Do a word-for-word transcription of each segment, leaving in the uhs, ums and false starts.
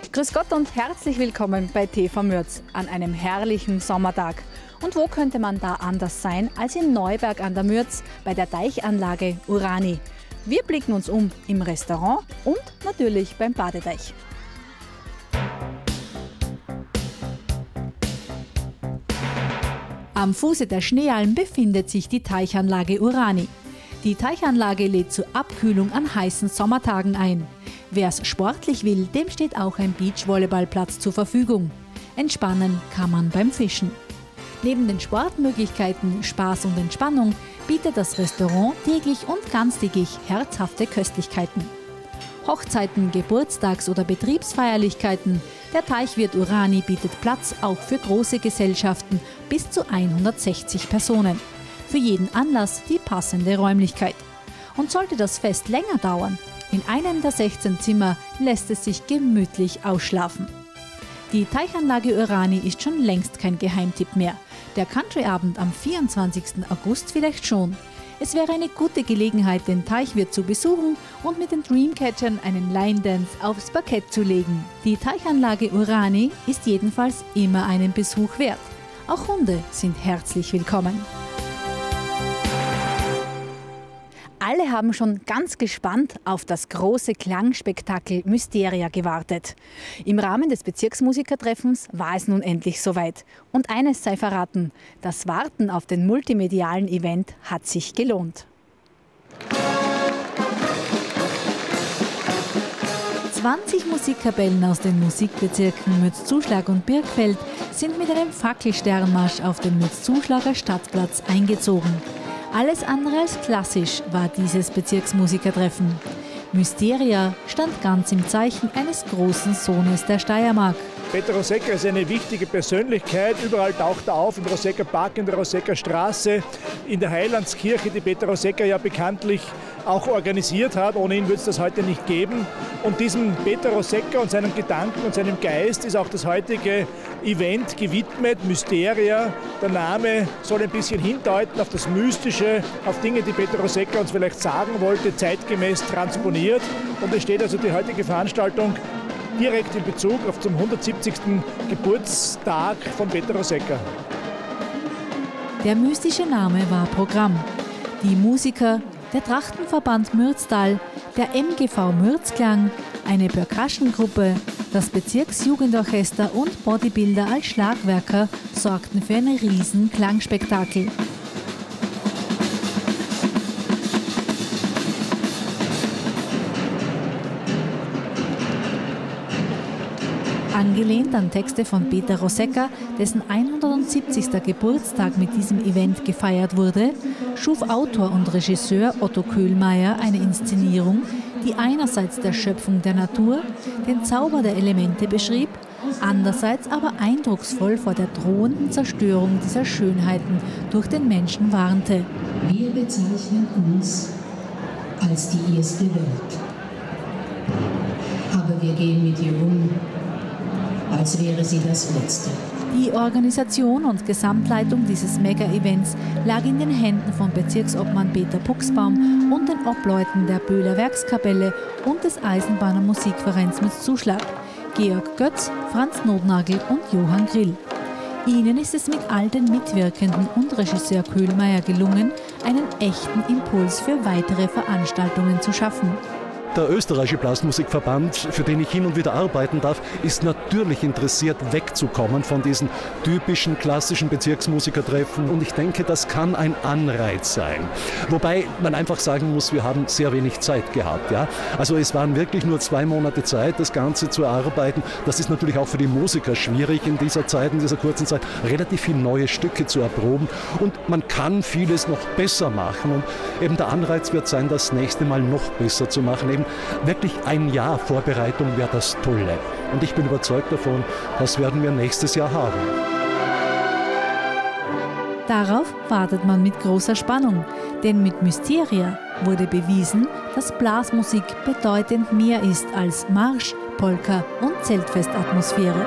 Grüß Gott und herzlich willkommen bei T V Mürz an einem herrlichen Sommertag. Und wo könnte man da anders sein als in Neuberg an der Mürz bei der Teichanlage Urani? Wir blicken uns um im Restaurant und natürlich beim Badeteich. Am Fuße der Schneealm befindet sich die Teichanlage Urani. Die Teichanlage lädt zur Abkühlung an heißen Sommertagen ein. Wer es sportlich will, dem steht auch ein Beachvolleyballplatz zur Verfügung. Entspannen kann man beim Fischen. Neben den Sportmöglichkeiten, Spaß und Entspannung bietet das Restaurant täglich und ganztägig herzhafte Köstlichkeiten. Hochzeiten, Geburtstags- oder Betriebsfeierlichkeiten. Der Teichwirt Urani bietet Platz auch für große Gesellschaften bis zu hundertsechzig Personen. Für jeden Anlass die passende Räumlichkeit. Und sollte das Fest länger dauern, in einem der sechzehn Zimmer lässt es sich gemütlich ausschlafen. Die Teichanlage Urani ist schon längst kein Geheimtipp mehr. Der Countryabend am vierundzwanzigsten August vielleicht schon. Es wäre eine gute Gelegenheit, den Teichwirt zu besuchen und mit den Dreamcatchern einen Line Dance aufs Parkett zu legen. Die Teichanlage Urani ist jedenfalls immer einen Besuch wert. Auch Hunde sind herzlich willkommen. Alle haben schon ganz gespannt auf das große Klangspektakel Mysteria gewartet. Im Rahmen des Bezirksmusikertreffens war es nun endlich soweit. Und eines sei verraten, das Warten auf den multimedialen Event hat sich gelohnt. zwanzig Musikkapellen aus den Musikbezirken Mürzzuschlag und Birkfeld sind mit einem Fackelsternmarsch auf den Mürzzuschlager Stadtplatz eingezogen. Alles andere als klassisch war dieses Bezirksmusikertreffen. Mysteria stand ganz im Zeichen eines großen Sohnes der Steiermark. Peter Rosegger ist eine wichtige Persönlichkeit. Überall taucht er auf, im Rosegger Park, in der Rosegger Straße, in der Heilandskirche, die Peter Rosegger ja bekanntlich auch organisiert hat. Ohne ihn würde es das heute nicht geben. Und diesem Peter Rosegger und seinem Gedanken und seinem Geist ist auch das heutige Event gewidmet, Mysteria. Der Name soll ein bisschen hindeuten auf das Mystische, auf Dinge, die Peter Rosegger uns vielleicht sagen wollte, zeitgemäß transponiert. Und es steht also die heutige Veranstaltung direkt in Bezug auf zum hundertsiebzigsten Geburtstag von Peter Rosegger. Der mystische Name war Programm. Die Musiker, der Trachtenverband Mürztal, der M G V Mürzklang, eine Percussion-Gruppe, das Bezirksjugendorchester und Bodybuilder als Schlagwerker sorgten für ein riesen Klangspektakel. Angelehnt an Texte von Peter Rosegger, dessen hundertsiebzigsten Geburtstag mit diesem Event gefeiert wurde, schuf Autor und Regisseur Otto Köhlmeier eine Inszenierung, die einerseits der Schöpfung der Natur, den Zauber der Elemente beschrieb, andererseits aber eindrucksvoll vor der drohenden Zerstörung dieser Schönheiten durch den Menschen warnte. Wir bezeichnen uns als die erste Welt. Aber wir gehen mit ihr um, als wäre sie das Letzte. Die Organisation und Gesamtleitung dieses Mega-Events lag in den Händen von Bezirksobmann Peter Buchsbaum und den Obleuten der Böhler Werkskapelle und des Eisenbahner Musikvereins Mürzzuschlag, Georg Götz, Franz Notnagel und Johann Grill. Ihnen ist es mit all den Mitwirkenden und Regisseur Köhlmeier gelungen, einen echten Impuls für weitere Veranstaltungen zu schaffen. Der österreichische Blasmusikverband, für den ich hin und wieder arbeiten darf, ist natürlich interessiert, wegzukommen von diesen typischen klassischen Bezirksmusikertreffen. Und ich denke, das kann ein Anreiz sein. Wobei man einfach sagen muss, wir haben sehr wenig Zeit gehabt. Ja? Also es waren wirklich nur zwei Monate Zeit, das Ganze zu erarbeiten. Das ist natürlich auch für die Musiker schwierig in dieser Zeit, in dieser kurzen Zeit, relativ viele neue Stücke zu erproben. Und man kann vieles noch besser machen. Und eben der Anreiz wird sein, das nächste Mal noch besser zu machen. Eben wirklich ein Jahr Vorbereitung wäre das Tolle. Und ich bin überzeugt davon, das werden wir nächstes Jahr haben. Darauf wartet man mit großer Spannung, denn mit Mysteria wurde bewiesen, dass Blasmusik bedeutend mehr ist als Marsch, Polka und Zeltfestatmosphäre.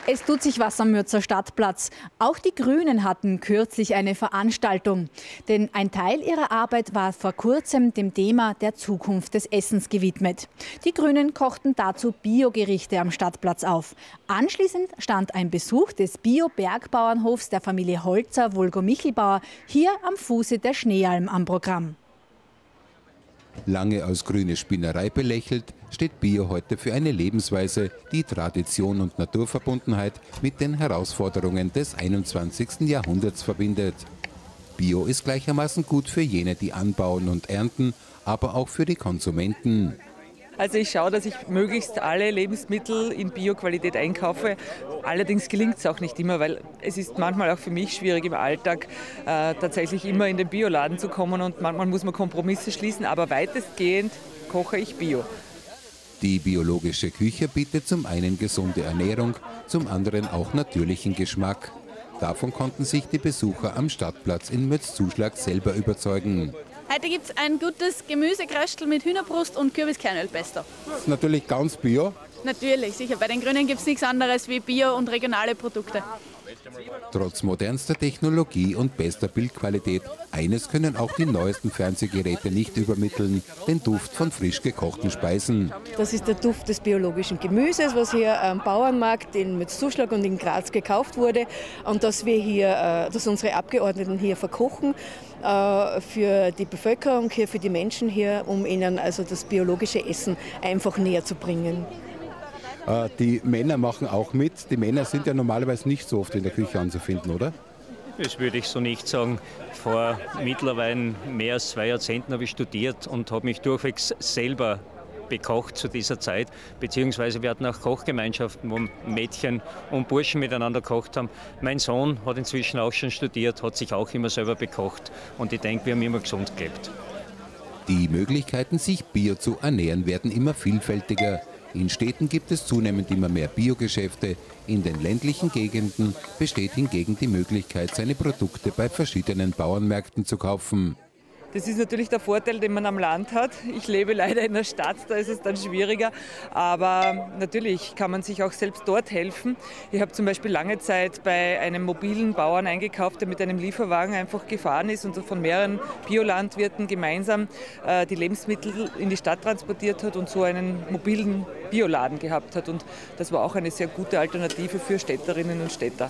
Es tut sich was am Mürzer Stadtplatz. Auch die Grünen hatten kürzlich eine Veranstaltung. Denn ein Teil ihrer Arbeit war vor kurzem dem Thema der Zukunft des Essens gewidmet. Die Grünen kochten dazu Biogerichte am Stadtplatz auf. Anschließend stand ein Besuch des Bio-Bergbauernhofs der Familie Holzer, vulgo Michelbauer, hier am Fuße der Schneealm am Programm. Lange als grüne Spinnerei belächelt, steht Bio heute für eine Lebensweise, die Tradition und Naturverbundenheit mit den Herausforderungen des einundzwanzigsten Jahrhunderts verbindet. Bio ist gleichermaßen gut für jene, die anbauen und ernten, aber auch für die Konsumenten. Also ich schaue, dass ich möglichst alle Lebensmittel in Bio-Qualität einkaufe. Allerdings gelingt es auch nicht immer, weil es ist manchmal auch für mich schwierig im Alltag äh, tatsächlich immer in den Bioladen zu kommen und manchmal muss man Kompromisse schließen, aber weitestgehend koche ich Bio. Die biologische Küche bietet zum einen gesunde Ernährung, zum anderen auch natürlichen Geschmack. Davon konnten sich die Besucher am Stadtplatz in Mürzzuschlag selber überzeugen. Heute gibt es ein gutes Gemüsekröstel mit Hühnerbrust und Kürbiskernölpesto. Das ist natürlich ganz Bio. Natürlich, sicher. Bei den Grünen gibt es nichts anderes wie Bio und regionale Produkte. Trotz modernster Technologie und bester Bildqualität, eines können auch die neuesten Fernsehgeräte nicht übermitteln, den Duft von frisch gekochten Speisen. Das ist der Duft des biologischen Gemüses, was hier am Bauernmarkt in Mürzzuschlag und in Graz gekauft wurde und dass wir hier, dass unsere Abgeordneten hier verkochen für die Bevölkerung hier, für die Menschen hier, um ihnen also das biologische Essen einfach näher zu bringen. Die Männer machen auch mit. Die Männer sind ja normalerweise nicht so oft in der Küche anzufinden, oder? Das würde ich so nicht sagen. Vor mittlerweile mehr als zwei Jahrzehnten habe ich studiert und habe mich durchwegs selber bekocht zu dieser Zeit. Beziehungsweise wir hatten auch Kochgemeinschaften, wo Mädchen und Burschen miteinander gekocht haben. Mein Sohn hat inzwischen auch schon studiert, hat sich auch immer selber bekocht. Und ich denke, wir haben immer gesund gelebt. Die Möglichkeiten, sich bio zu ernähren, werden immer vielfältiger. In Städten gibt es zunehmend immer mehr Biogeschäfte. In den ländlichen Gegenden besteht hingegen die Möglichkeit, seine Produkte bei verschiedenen Bauernmärkten zu kaufen. Das ist natürlich der Vorteil, den man am Land hat. Ich lebe leider in der Stadt, da ist es dann schwieriger. Aber natürlich kann man sich auch selbst dort helfen. Ich habe zum Beispiel lange Zeit bei einem mobilen Bauern eingekauft, der mit einem Lieferwagen einfach gefahren ist und von mehreren Biolandwirten gemeinsam äh, die Lebensmittel in die Stadt transportiert hat und so einen mobilen Bioladen gehabt hat. Und das war auch eine sehr gute Alternative für Städterinnen und Städter.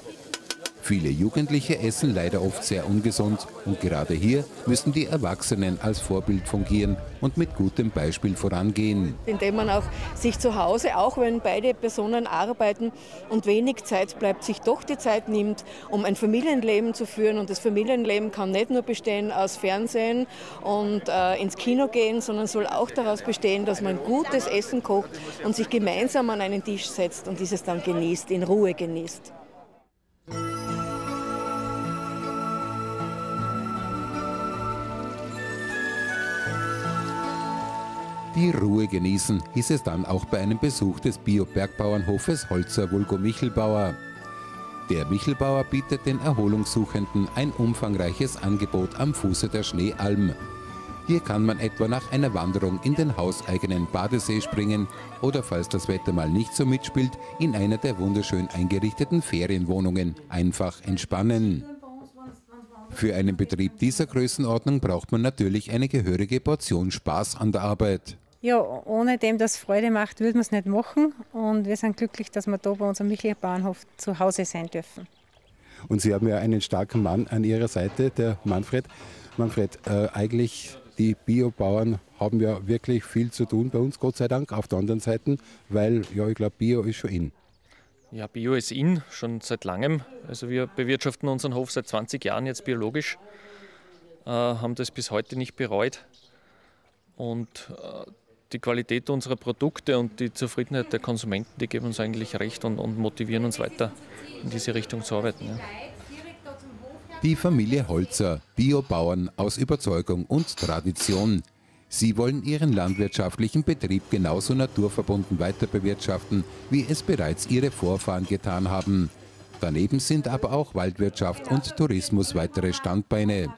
Viele Jugendliche essen leider oft sehr ungesund und gerade hier müssen die Erwachsenen als Vorbild fungieren und mit gutem Beispiel vorangehen. Indem man auch sich zu Hause, auch wenn beide Personen arbeiten und wenig Zeit bleibt, sich doch die Zeit nimmt, um ein Familienleben zu führen. Und das Familienleben kann nicht nur bestehen aus Fernsehen und äh, ins Kino gehen, sondern soll auch daraus bestehen, dass man gutes Essen kocht und sich gemeinsam an einen Tisch setzt und dieses dann genießt, in Ruhe genießt. Die Ruhe genießen, hieß es dann auch bei einem Besuch des Bio-Bergbauernhofes Holzer vulgo Michelbauer. Der Michelbauer bietet den Erholungssuchenden ein umfangreiches Angebot am Fuße der Schneealm. Hier kann man etwa nach einer Wanderung in den hauseigenen Badesee springen oder, falls das Wetter mal nicht so mitspielt, in einer der wunderschön eingerichteten Ferienwohnungen einfach entspannen. Für einen Betrieb dieser Größenordnung braucht man natürlich eine gehörige Portion Spaß an der Arbeit. Ja, ohne dem das Freude macht, würde man es nicht machen. Und wir sind glücklich, dass wir da bei unserem Michelbauernhof zu Hause sein dürfen. Und Sie haben ja einen starken Mann an Ihrer Seite, der Manfred. Manfred, äh, eigentlich die Biobauern haben ja wirklich viel zu tun bei uns, Gott sei Dank, auf der anderen Seite, weil, ja, ich glaube, Bio ist schon in. Ja, Bio ist in, schon seit langem. Also wir bewirtschaften unseren Hof seit zwanzig Jahren jetzt biologisch, äh, haben das bis heute nicht bereut. Und äh, die Qualität unserer Produkte und die Zufriedenheit der Konsumenten, die geben uns eigentlich recht und, und motivieren uns weiter in diese Richtung zu arbeiten. Ja. Die Familie Holzer, Biobauern aus Überzeugung und Tradition. Sie wollen ihren landwirtschaftlichen Betrieb genauso naturverbunden weiter bewirtschaften, wie es bereits ihre Vorfahren getan haben. Daneben sind aber auch Waldwirtschaft und Tourismus weitere Standbeine.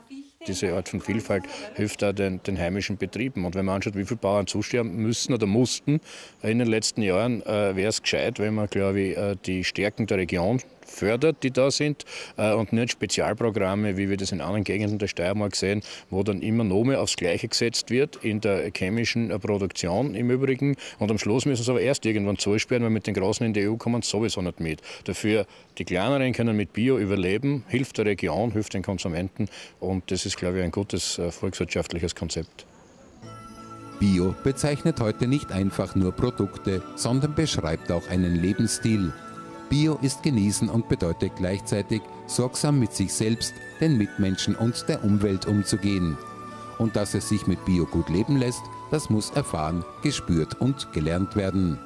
diese Art von Vielfalt hilft auch den, den heimischen Betrieben. Und wenn man anschaut, wie viele Bauern zusterben müssen oder mussten in den letzten Jahren, äh, wäre es gescheit, wenn man, glaube ich, äh, die Stärken der Region fördert, die da sind, äh, und nicht Spezialprogramme, wie wir das in anderen Gegenden der Steiermark sehen, wo dann immer noch mehr aufs Gleiche gesetzt wird in der chemischen äh, Produktion im Übrigen. Und am Schluss müssen sie aber erst irgendwann zusperren, weil mit den Großen in die E U kommen sie sowieso nicht mit. Dafür, die Kleineren können mit Bio überleben, hilft der Region, hilft den Konsumenten, und das ist, glaube ich, ein gutes äh, volkswirtschaftliches Konzept. Bio bezeichnet heute nicht einfach nur Produkte, sondern beschreibt auch einen Lebensstil. Bio ist genießen und bedeutet gleichzeitig, sorgsam mit sich selbst, den Mitmenschen und der Umwelt umzugehen. Und dass es sich mit Bio gut leben lässt, das muss erfahren, gespürt und gelernt werden.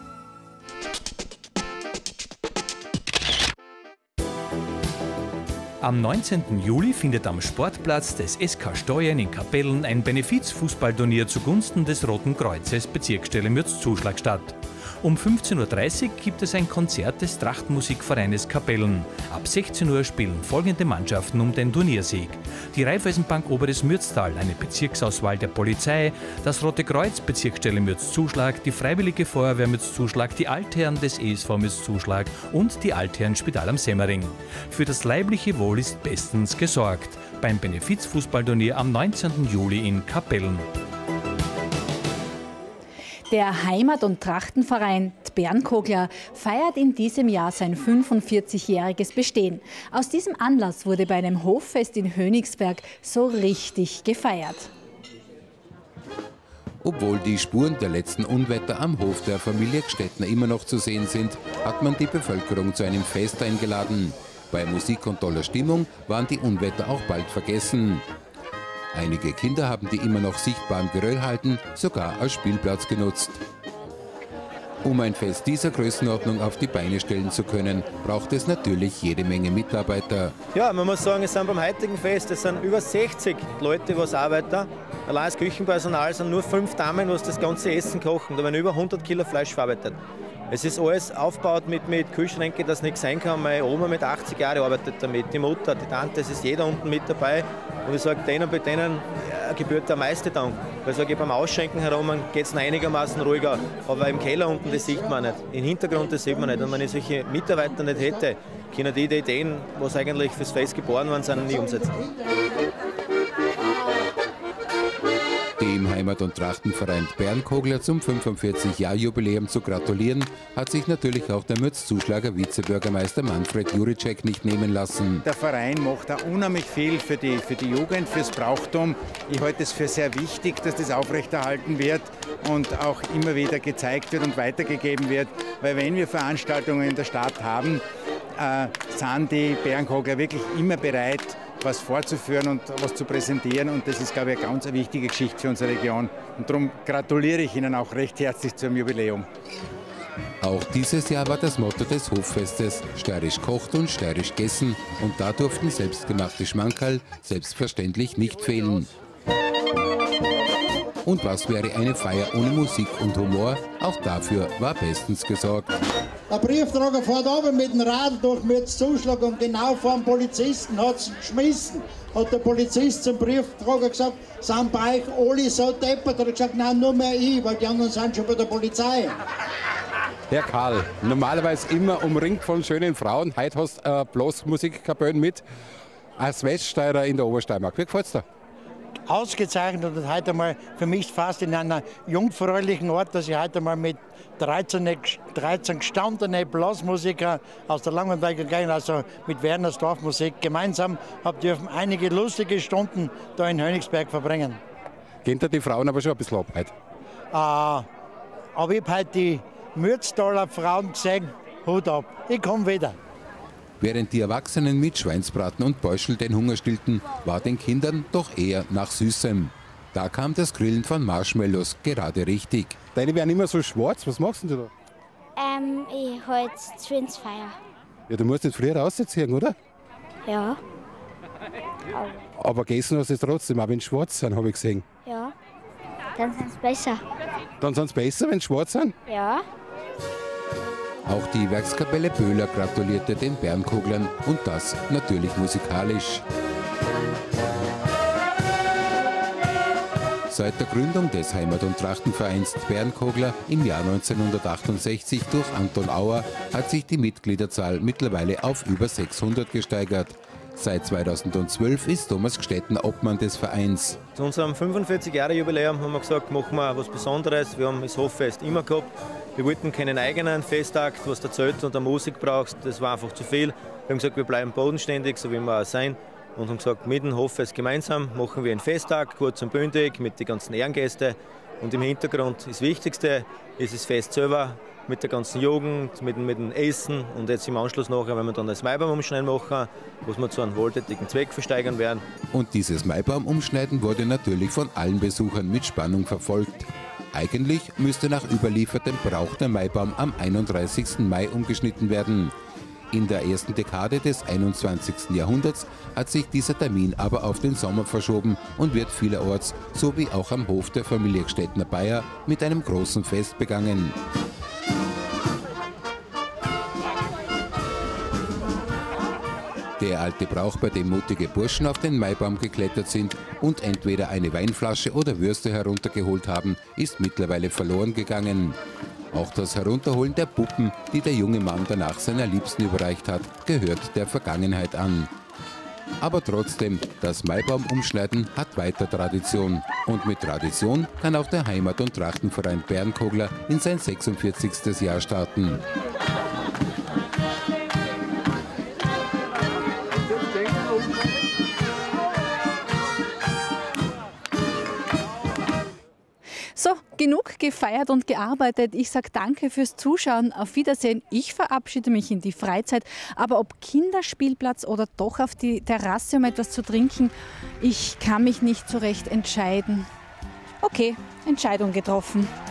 Am neunzehnten Juli findet am Sportplatz des S K Steuern in Kapellen ein Benefiz-Fußballturnier zugunsten des Roten Kreuzes Bezirksstelle Mürzzuschlag statt. Um fünfzehn Uhr dreißig gibt es ein Konzert des Trachtmusikvereines Kapellen. Ab sechzehn Uhr spielen folgende Mannschaften um den Turniersieg: die Raiffeisenbank Oberes Mürztal, eine Bezirksauswahl der Polizei, das Rote Kreuz Bezirksstelle Mürzzuschlag, die Freiwillige Feuerwehr Mürzzuschlag, die Altherren des E S V Mürzzuschlag und die Altherren Spital am Semmering. Für das leibliche Wohl ist bestens gesorgt beim Benefiz-Fußballturnier am neunzehnten Juli in Kapellen. Der Heimat- und Trachtenverein Bernkogler feiert in diesem Jahr sein fünfundvierzigjähriges Bestehen. Aus diesem Anlass wurde bei einem Hoffest in Hönigsberg so richtig gefeiert. Obwohl die Spuren der letzten Unwetter am Hof der Familie Gstettner immer noch zu sehen sind, hat man die Bevölkerung zu einem Fest eingeladen. Bei Musik und toller Stimmung waren die Unwetter auch bald vergessen. Einige Kinder haben die immer noch sichtbaren Geröllhalden sogar als Spielplatz genutzt. Um ein Fest dieser Größenordnung auf die Beine stellen zu können, braucht es natürlich jede Menge Mitarbeiter. Ja, man muss sagen, es sind beim heutigen Fest es sind über sechzig Leute, die arbeiten. Allein das Küchenpersonal sind nur fünf Damen, die das ganze Essen kochen. Da werden über hundert Kilo Fleisch verarbeitet. Es ist alles aufgebaut mit, mit Kühlschränken, dass nichts sein kann. Meine Oma mit achtzig Jahren arbeitet damit, die Mutter, die Tante, es ist jeder unten mit dabei. Und ich sage, denen, bei denen ja, gebührt der meiste Dank. Weil ich sage, beim Ausschenken herum geht es einigermaßen ruhiger. Aber im Keller unten, das sieht man nicht. Im Hintergrund, das sieht man nicht. Und wenn ich solche Mitarbeiter nicht hätte, können die, die Ideen, was eigentlich fürs Fest geboren waren, sind, nie umsetzen. Dem Heimat- und Trachtenverein Bernkogler zum fünfundvierzig-Jahr-Jubiläum zu gratulieren, hat sich natürlich auch der Mürzzuschlager Vizebürgermeister Manfred Juricek nicht nehmen lassen. Der Verein macht auch unheimlich viel für die, für die Jugend, fürs Brauchtum. Ich halte es für sehr wichtig, dass das aufrechterhalten wird und auch immer wieder gezeigt wird und weitergegeben wird. Weil wenn wir Veranstaltungen in der Stadt haben, äh, sind die Bernkogler wirklich immer bereit, was vorzuführen und was zu präsentieren. Und das ist, glaube ich, eine ganz wichtige Geschichte für unsere Region. Und darum gratuliere ich Ihnen auch recht herzlich zum Jubiläum. Auch dieses Jahr war das Motto des Hoffestes steirisch kocht und steirisch gegessen. Und da durften selbstgemachte Schmankerl selbstverständlich nicht fehlen. Und was wäre eine Feier ohne Musik und Humor? Auch dafür war bestens gesorgt. Der Briefträger fährt runter mit dem Radl durch Mürzzuschlag und genau vor dem Polizisten hat es geschmissen. Hat der Polizist zum Briefträger gesagt, sind bei euch alle so deppert? Hat er gesagt, nein, nur mehr ich, weil die anderen sind schon bei der Polizei. Herr Karl, normalerweise immer umringt von schönen Frauen. Heute hast du äh, bloß Musikkapellen mit. Als Weststeirer in der Obersteiermark. Wie gefällt es dir? Ausgezeichnet und heute mal für mich fast in einer jungfräulichen Art, dass ich heute mal mit dreizehn, dreizehn gestandene Blasmusiker aus der Langenweiger Gegend, also mit Werners Dorfmusik, gemeinsam habe dürfen einige lustige Stunden da in Hönigsberg verbringen. Gehen da die Frauen aber schon ein bisschen ab heute? Äh, aber ich habe heute die Mürztaler Frauen gesehen, Hut ab, ich komme wieder. Während die Erwachsenen mit Schweinsbraten und Beuschel den Hunger stillten, war den Kindern doch eher nach Süßem. Da kam das Grillen von Marshmallows gerade richtig. Deine werden immer so schwarz, was machst du da? Ähm, ich halte Zwinsfeier. Ja, du musst jetzt früher rausziehen, oder? Ja. Aber gegessen hast du es trotzdem, auch wenn sie schwarz sind, habe ich gesehen. Ja. Dann sind sie besser. Dann sind sie besser, wenn sie schwarz sind? Ja. Auch die Werkskapelle Böhler gratulierte den Bernkoglern und das natürlich musikalisch. Seit der Gründung des Heimat- und Trachtenvereins Bernkogler im Jahr neunzehnhundertachtundsechzig durch Anton Auer hat sich die Mitgliederzahl mittlerweile auf über sechshundert gesteigert. Seit zweitausendzwölf ist Thomas Gstettner Obmann des Vereins. Zu unserem fünfundvierzig Jahre Jubiläum haben wir gesagt, machen wir was Besonderes. Wir haben das Hoffest immer gehabt. Wir wollten keinen eigenen Festakt, was du Zelt und der Musik brauchst. Das war einfach zu viel. Wir haben gesagt, wir bleiben bodenständig, so wie wir auch sein. Und haben gesagt, mit dem Hoffest gemeinsam machen wir einen Festtag, kurz und bündig, mit den ganzen Ehrengästen. Und im Hintergrund das Wichtigste ist das Fest selber, mit der ganzen Jugend, mit, mit dem Essen und jetzt im Anschluss nachher, wenn wir dann das Maibaumumschneiden machen, was wir zu einem wohltätigen Zweck versteigern werden. Und dieses Maibaumumschneiden wurde natürlich von allen Besuchern mit Spannung verfolgt. Eigentlich müsste nach überliefertem Brauch der Maibaum am einunddreißigsten Mai umgeschnitten werden. In der ersten Dekade des einundzwanzigsten Jahrhunderts hat sich dieser Termin aber auf den Sommer verschoben und wird vielerorts, so wie auch am Hof der Familie Gstettner-Bayer, mit einem großen Fest begangen. Der alte Brauch, bei dem mutige Burschen auf den Maibaum geklettert sind und entweder eine Weinflasche oder Würste heruntergeholt haben, ist mittlerweile verloren gegangen. Auch das Herunterholen der Puppen, die der junge Mann danach seiner Liebsten überreicht hat, gehört der Vergangenheit an. Aber trotzdem, das Maibaumumschneiden hat weiter Tradition. Und mit Tradition kann auch der Heimat- und Trachtenverein Bernkogler in sein sechsundvierzigstes Jahr starten. So, genug gefeiert und gearbeitet. Ich sage danke fürs Zuschauen. Auf Wiedersehen. Ich verabschiede mich in die Freizeit. Aber ob Kinderspielplatz oder doch auf die Terrasse, um etwas zu trinken, ich kann mich nicht so recht entscheiden. Okay, Entscheidung getroffen.